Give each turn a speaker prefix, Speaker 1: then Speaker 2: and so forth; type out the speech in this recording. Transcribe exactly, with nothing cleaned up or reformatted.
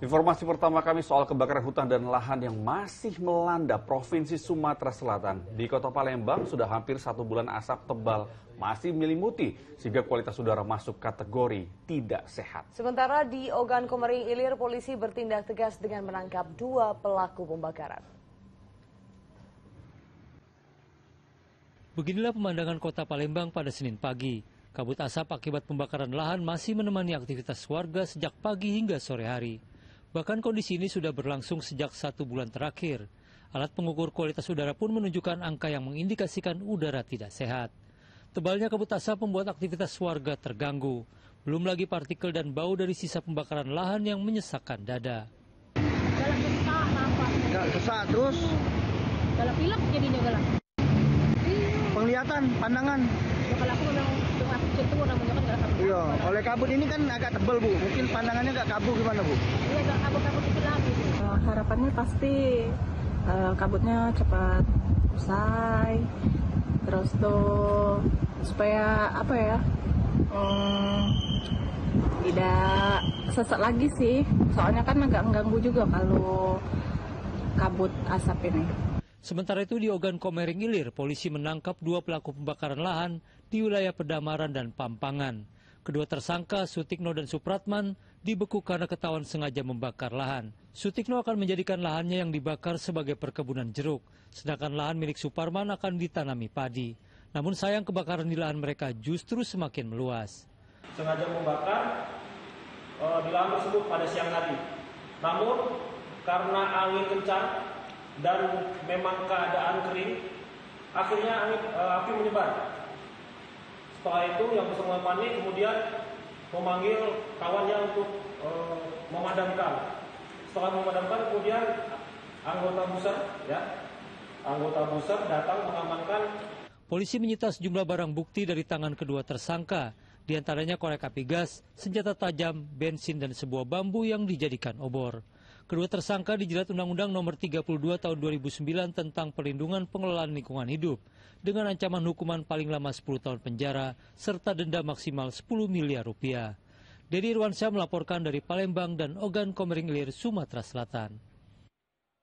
Speaker 1: Informasi pertama kami soal kebakaran hutan dan lahan yang masih melanda Provinsi Sumatera Selatan. Di Kota Palembang sudah hampir satu bulan asap tebal masih menyelimuti sehingga kualitas udara masuk kategori tidak sehat.
Speaker 2: Sementara di Ogan Komering Ilir, polisi bertindak tegas dengan menangkap dua pelaku pembakaran.
Speaker 3: Beginilah pemandangan Kota Palembang pada Senin pagi. Kabut asap akibat pembakaran lahan masih menemani aktivitas warga sejak pagi hingga sore hari. Bahkan kondisi ini sudah berlangsung sejak satu bulan terakhir. Alat pengukur kualitas udara pun menunjukkan angka yang mengindikasikan udara tidak sehat. Tebalnya kabut asap membuat aktivitas warga terganggu. Belum lagi partikel dan bau dari sisa pembakaran lahan yang menyesakkan dada.
Speaker 4: Galak sesak napasnya.
Speaker 5: Gak sesak terus?
Speaker 4: Galak pilek jadinya galak.
Speaker 5: Penglihatan, pandangan.
Speaker 4: Ya, kalau aku memang dengan itu namanya kan galak kabut.
Speaker 5: Iya, oleh kabut ini kan agak tebal Bu. Mungkin pandangannya agak kabur gimana Bu?
Speaker 4: Iya, agak kabut-kabut dikit lagi.
Speaker 6: Uh, harapannya pasti uh, kabutnya cepat usai. Terus tuh supaya apa ya? Um, tidak sesak lagi sih. Soalnya kan agak mengganggu juga kalau kabut asap ini.
Speaker 3: Sementara itu di Ogan Komering Ilir, polisi menangkap dua pelaku pembakaran lahan di wilayah Pedamaran dan Pampangan. Kedua tersangka, Sutikno dan Supratman, dibekuk karena ketahuan sengaja membakar lahan. Sutikno akan menjadikan lahannya yang dibakar sebagai perkebunan jeruk, sedangkan lahan milik Suparman akan ditanami padi. Namun sayang kebakaran di lahan mereka justru semakin meluas.
Speaker 7: Sengaja membakar e, di lahan tersebut pada siang hari. Namun karena angin kencang dan memang keadaan kering, akhirnya angin, e, api menyebar. Setelah itu yang bersama panik kemudian memanggil kawannya untuk e, memadamkan. Setelah memadamkan kemudian anggota buser, ya, anggota buser datang mengamankan.
Speaker 3: Polisi menyita sejumlah barang bukti dari tangan kedua tersangka, diantaranya korek api gas, senjata tajam, bensin dan sebuah bambu yang dijadikan obor. Kedua tersangka dijerat Undang-Undang Nomor tiga puluh dua Tahun dua ribu sembilan tentang Perlindungan Pengelolaan Lingkungan Hidup dengan ancaman hukuman paling lama sepuluh tahun penjara serta denda maksimal sepuluh miliar rupiah. Dedi Irwansyah melaporkan dari Palembang dan Ogan Komering Ilir, Sumatera Selatan.